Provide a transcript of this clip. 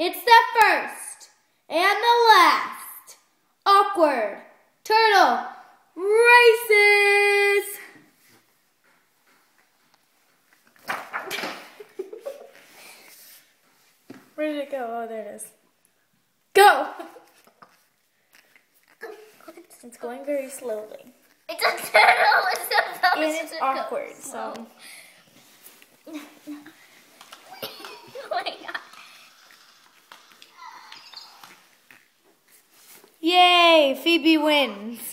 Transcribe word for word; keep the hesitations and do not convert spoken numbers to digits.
It's the first and the last awkward turtle races. Where did it go? Oh, there it is. Go! It's going very slowly. It's a turtle. It's supposed and it's to awkward, go so. Oh my God. Yay! Phoebe wins.